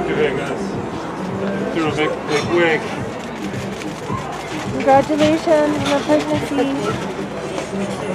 giving us through a big wig. Congratulations on the pregnancy.